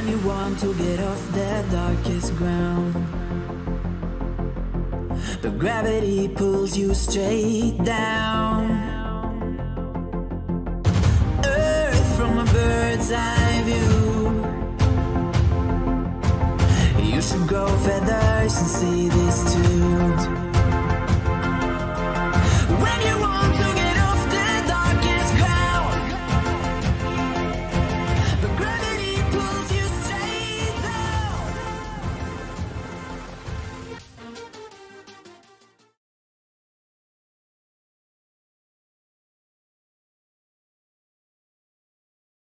when you want to get off that darkest ground, but gravity pulls you straight down. Earth from a bird's eye view. You should grow feathers and see this too. When you want to get